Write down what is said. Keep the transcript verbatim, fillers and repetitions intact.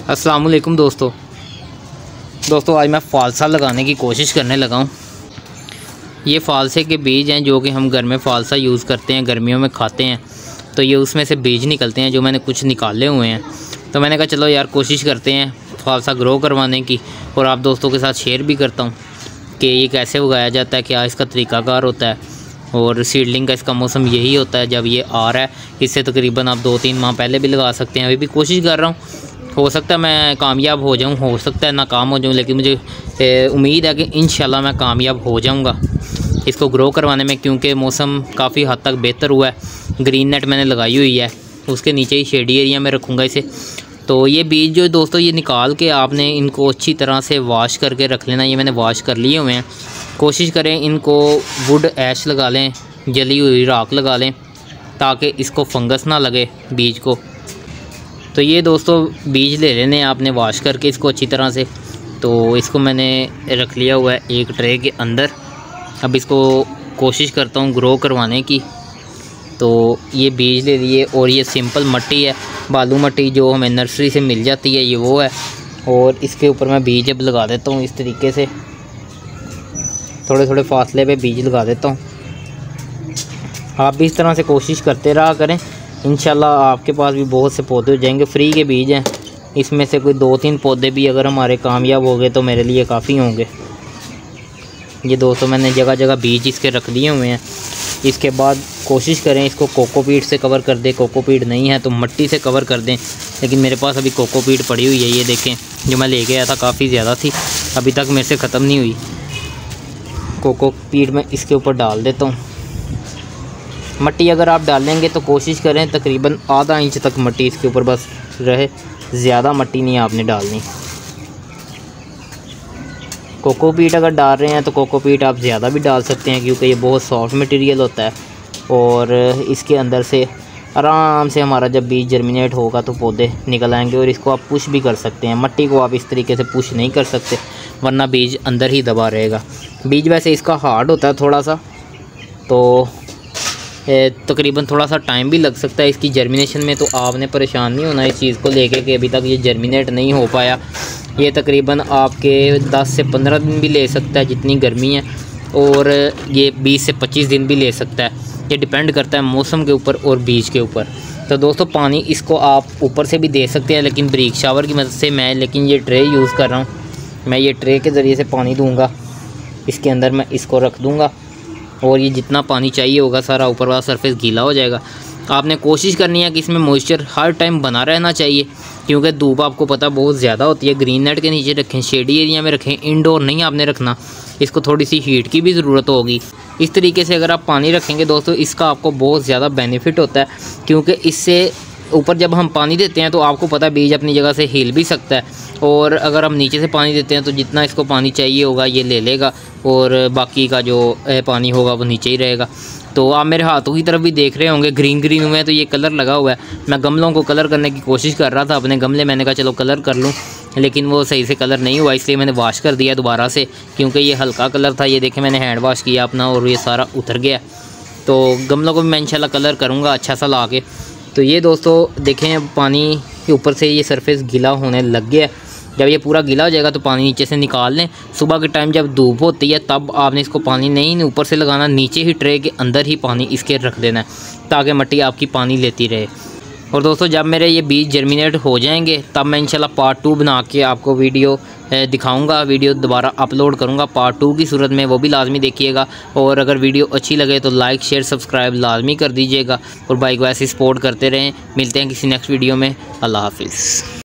अस्सलाम वालेकुम दोस्तों दोस्तों आज मैं फ़ालसा लगाने की कोशिश करने लगा हूँ। ये फ़ालसे के बीज हैं जो कि हम घर में फ़ालसा यूज़ करते हैं, गर्मियों में खाते हैं, तो ये उसमें से बीज निकलते हैं जो मैंने कुछ निकाले हुए हैं। तो मैंने कहा चलो यार कोशिश करते हैं फ़ालसा ग्रो करवाने की और आप दोस्तों के साथ शेयर भी करता हूँ कि ये कैसे उगाया जाता है, क्या इसका तरीक़ाकार होता है। और सीडलिंग का इसका मौसम यही होता है जब ये आ रहा है। इससे तकरीबन आप दो तीन माह पहले भी लगा सकते हैं। अभी भी कोशिश कर रहा हूँ, हो सकता है मैं कामयाब हो जाऊँ, हो सकता है नाकाम हो जाऊँ, लेकिन मुझे उम्मीद है कि इंशाल्लाह मैं कामयाब हो जाऊँगा इसको ग्रो करवाने में, क्योंकि मौसम काफ़ी हद तक बेहतर हुआ है। ग्रीन नेट मैंने लगाई हुई है, उसके नीचे ही शेडी एरिया में रखूँगा इसे। तो ये बीज जो दोस्तों ये निकाल के आपने इनको अच्छी तरह से वॉश करके रख लेना। ये मैंने वॉश कर लिए हुए हैं। कोशिश करें इनको वुड ऐश लगा लें, जली हुई राख लगा लें ताकि इसको फंगस ना लगे बीज को। तो ये दोस्तों बीज ले लेने आपने वॉश करके इसको अच्छी तरह से। तो इसको मैंने रख लिया हुआ है एक ट्रे के अंदर। अब इसको कोशिश करता हूँ ग्रो करवाने की। तो ये बीज ले लिए और ये सिंपल मट्टी है, बालू मट्टी जो हमें नर्सरी से मिल जाती है, ये वो है। और इसके ऊपर मैं बीज अब लगा देता हूँ इस तरीके से, थोड़े थोड़े फासले पे बीज लगा देता हूँ। आप भी इस तरह से कोशिश करते रहा करें, इंशाल्लाह आपके पास भी बहुत से पौधे हो जाएंगे। फ्री के बीज हैं, इसमें से कोई दो तीन पौधे भी अगर हमारे कामयाब हो गए तो मेरे लिए काफ़ी होंगे। ये दोस्तों मैंने जगह जगह बीज इसके रख दिए हुए हैं। इसके बाद कोशिश करें इसको कोकोपीट से कवर कर दें। कोकोपीट नहीं है तो मट्टी से कवर कर दें, लेकिन मेरे पास अभी कोकोपीट पड़ी हुई है। ये देखें जो मैं लेके आया था काफ़ी ज़्यादा थी, अभी तक मेरे से ख़त्म नहीं हुई। कोकोपीट मैं इसके ऊपर डाल देता हूँ। मट्टी अगर आप डालेंगे तो कोशिश करें तकरीबन आधा इंच तक मट्टी इसके ऊपर बस रहे, ज़्यादा मट्टी नहीं आपने डालनी। कोकोपीट अगर डाल रहे हैं तो कोकोपीट आप ज़्यादा भी डाल सकते हैं, क्योंकि ये बहुत सॉफ्ट मटेरियल होता है और इसके अंदर से आराम से हमारा जब बीज जर्मिनेट होगा तो पौधे निकल आएंगे। और इसको आप पुश भी कर सकते हैं। मट्टी को आप इस तरीके से पुश नहीं कर सकते, वरना बीज अंदर ही दबा रहेगा। बीज वैसे इसका हार्ड होता है थोड़ा सा, तो तकरीबन थोड़ा सा टाइम भी लग सकता है इसकी जर्मिनेशन में। तो आपने परेशान नहीं होना इस चीज़ को लेके कि अभी तक ये जर्मिनेट नहीं हो पाया। ये तकरीबन आपके दस से पंद्रह दिन भी ले सकता है जितनी गर्मी है, और ये बीस से पच्चीस दिन भी ले सकता है। ये डिपेंड करता है मौसम के ऊपर और बीज के ऊपर। तो दोस्तों पानी इसको आप ऊपर से भी दे सकते हैं, लेकिन ब्रीक शावर की मदद से। मैं लेकिन ये ट्रे यूज़ कर रहा हूँ, मैं ये ट्रे के ज़रिए से पानी दूँगा। इसके अंदर मैं इसको रख दूँगा और ये जितना पानी चाहिए होगा सारा ऊपर वाला सरफेस गीला हो जाएगा। आपने कोशिश करनी है कि इसमें मॉइस्चर हर टाइम बना रहना चाहिए, क्योंकि धूप आपको पता बहुत ज़्यादा होती है। ग्रीन नेट के नीचे रखें, शेडी एरिया में रखें, इंडोर नहीं आपने रखना। इसको थोड़ी सी हीट की भी ज़रूरत होगी। इस तरीके से अगर आप पानी रखेंगे दोस्तों, इसका आपको बहुत ज़्यादा बेनिफिट होता है, क्योंकि इससे ऊपर जब हम पानी देते हैं तो आपको पता है बीज अपनी जगह से हिल भी सकता है। और अगर हम नीचे से पानी देते हैं तो जितना इसको पानी चाहिए होगा ये ले लेगा, और बाकी का जो पानी होगा वो नीचे ही रहेगा। तो आप मेरे हाथों की तरफ भी देख रहे होंगे ग्रीन ग्रीन हुए हैं, तो ये कलर लगा हुआ है। मैं गमलों को कलर करने की कोशिश कर रहा था अपने गमले, मैंने कहा चलो कलर कर लूँ, लेकिन वो सही से कलर नहीं हुआ, इसलिए मैंने वॉश कर दिया दोबारा से, क्योंकि ये हल्का कलर था। ये देखें मैंने हैंड वॉश किया अपना और ये सारा उतर गया। तो गमलों को भी मैं इंशाल्लाह कलर करूँगा अच्छा सा ला के। तो ये दोस्तों देखें पानी के ऊपर से ये सरफेस गीला होने लग गया। जब ये पूरा गीला हो जाएगा तो पानी नीचे से निकाल लें। सुबह के टाइम जब धूप होती है तब आपने इसको पानी नहीं ऊपर से लगाना, नीचे ही ट्रे के अंदर ही पानी इसके रख देना है, ताकि मिट्टी आपकी पानी लेती रहे। और दोस्तों जब मेरे ये बीज जर्मिनेट हो जाएंगे तब मैं इंशाल्लाह पार्ट टू बना के आपको वीडियो दिखाऊंगा, वीडियो दोबारा अपलोड करूंगा पार्ट टू की सूरत में, वो भी लाजमी देखिएगा। और अगर वीडियो अच्छी लगे तो लाइक शेयर सब्सक्राइब लाजमी कर दीजिएगा, और बाइक वैसे सपोर्ट करते रहें। मिलते हैं किसी नेक्स्ट वीडियो में। अल्लाह हाफिज़।